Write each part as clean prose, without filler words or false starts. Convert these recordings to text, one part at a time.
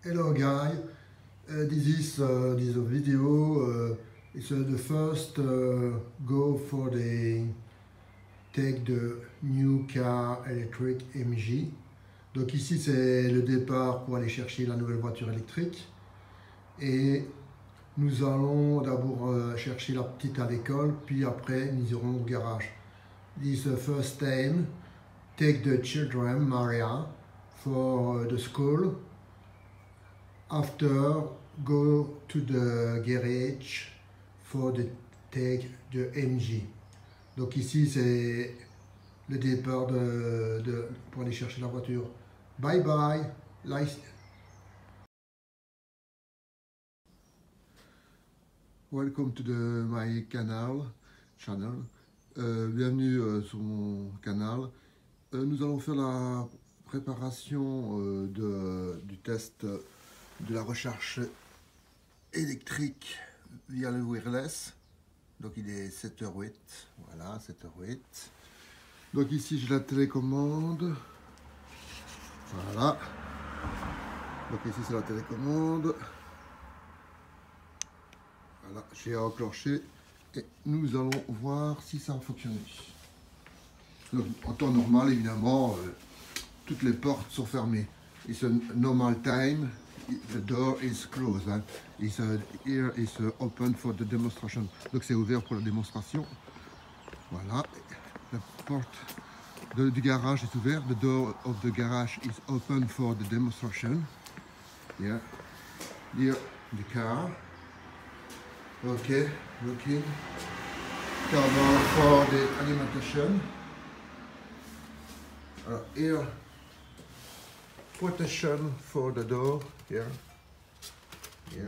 Hello guys, this video. It's the first go for the take the new car electric MG. Donc ici c'est le départ pour aller chercher la nouvelle voiture électrique. Et nous allons d'abord chercher la petite à l'école, puis après nous irons au garage. This is the first time, take the children, Maria, for the school. After, go to the garage for the take the MG. Donc ici c'est le départ pour aller chercher la voiture. Bye bye. Welcome to my channel. Bienvenue sur mon canal. Nous allons faire la préparation du test de la recherche électrique via le wireless. Donc il est 7h08, voilà, 7h08. Donc ici j'ai la télécommande, voilà. Donc ici c'est la télécommande. Voilà, j'ai enclenché et nous allons voir si ça a fonctionné. Donc en temps normal évidemment, toutes les portes sont fermées. It's a normal time. The door is closed. Hein. Here is open for the demonstration. Donc c'est ouvert pour la démonstration. Voilà. La porte du garage est ouverte. The door of the garage is open for the demonstration. Yeah. Here the car. Okay. Looking. Cover for the alimentation. Here. Protection for the door here. Yeah.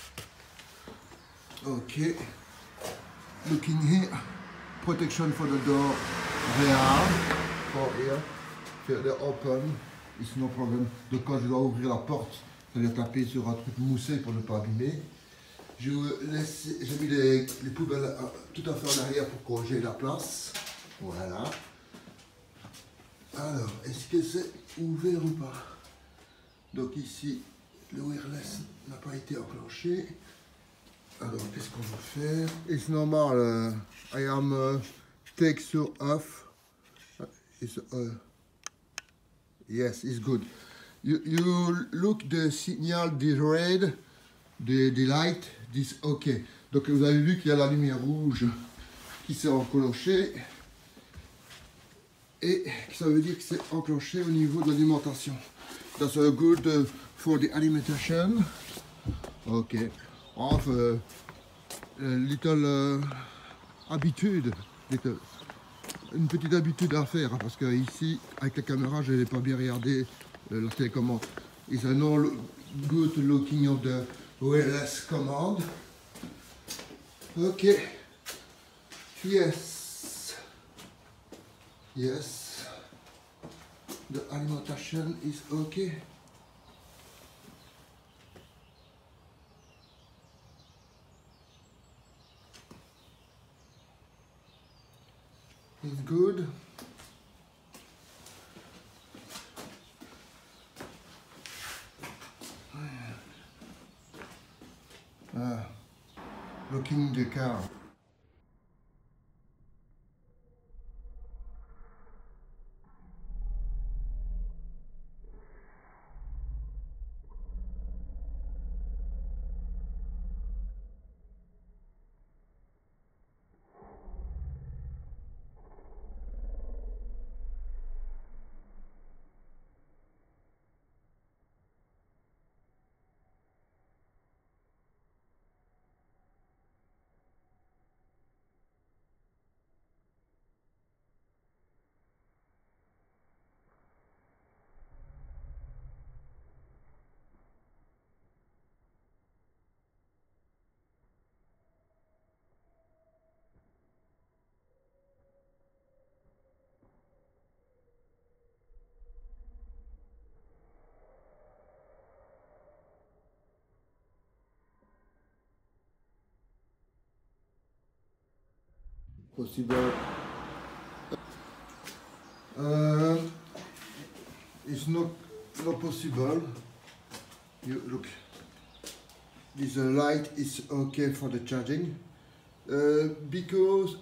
Okay. Looking here. Protection for the door rear. For here. They're open. It's no problem. Donc quand je dois ouvrir la porte, ça vient taper sur un truc moussé pour ne pas abîmer. J'ai mis les poubelles tout à fait en arrière pour que j'ai la place. Voilà. Alors, est-ce que c'est ouvert ou pas? Donc ici, le wireless n'a pas été enclenché. Alors, qu'est-ce qu'on va faire? It's normal. I am take sur off. Yes, it's good. You look the signal, the red, the light, this OK. Donc vous avez vu qu'il y a la lumière rouge qui s'est enclenchée. Et ça veut dire que c'est enclenché au niveau de l'alimentation. That's good for the alimentation. Ok. Off little habitude. Une petite habitude à faire. Hein, parce que ici, avec la caméra, je n'ai pas bien regardé la télécommande. It's a no good looking of the wireless command. Ok. Yes. Yes. The alimentation is okay. It's good. Looking the car. Possible. It's not possible. You look. This light is okay for the charging because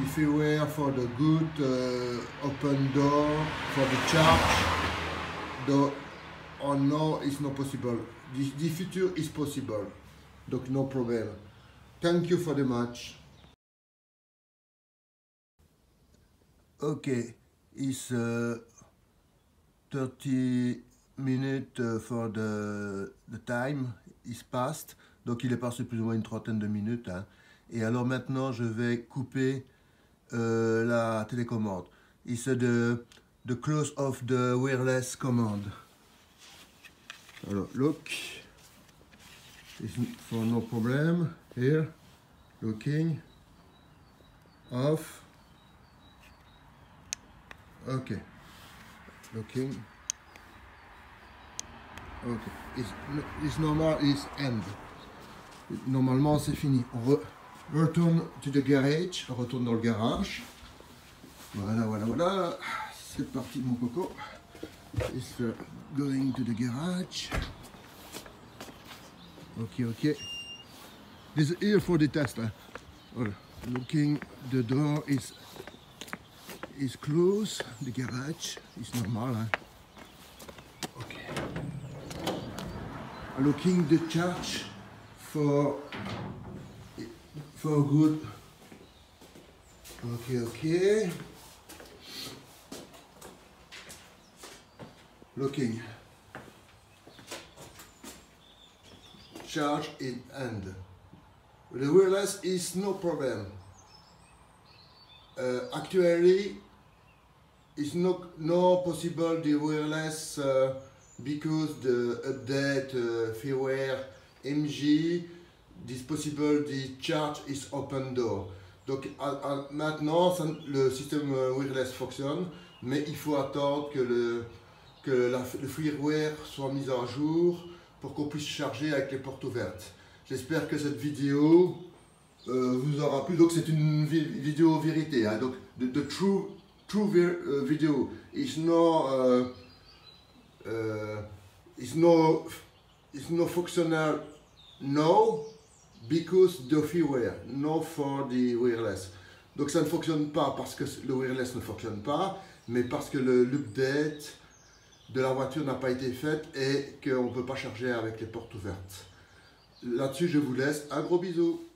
the firmware for the good open door for the charge. Though or no, it's not possible. The future is possible. Donc no problem. Thank you for the match. Okay, it's 30 minutes for the time is passed. Donc il est passé plus ou moins une trentaine de minutes. Hein. Et alors maintenant je vais couper la télécommande. It's the close of the wireless command. Alors look, it's for no problem. Here, looking, off. Okay, looking. Okay, it's normal, it's end. Normalement c'est fini. On retourne to the garage, on retourne dans le garage. Voilà, voilà, voilà. C'est parti mon coco. It's going to the garage. Okay, okay. This is here for the test. Voilà. Looking, the door is closed. The garage is normal. Okay. Looking the charge for good. Okay, okay. Looking. Charge in hand. The wireless is no problem. Actually, it's no possible the wireless because the update firmware MG. This possible the charge is open door. Donc maintenant le système wireless fonctionne, mais il faut attendre que le firmware soit mis à jour pour qu'on puisse charger avec les portes ouvertes. J'espère que cette vidéo vous aura plu. Donc c'est une vidéo vérité. Hein. Donc the true video is no functional now because the firmware, no for the wireless. Donc ça ne fonctionne pas parce que le wireless ne fonctionne pas, mais parce que l'update de la voiture n'a pas été faite et qu'on ne peut pas charger avec les portes ouvertes. Là-dessus, je vous laisse. Un gros bisou.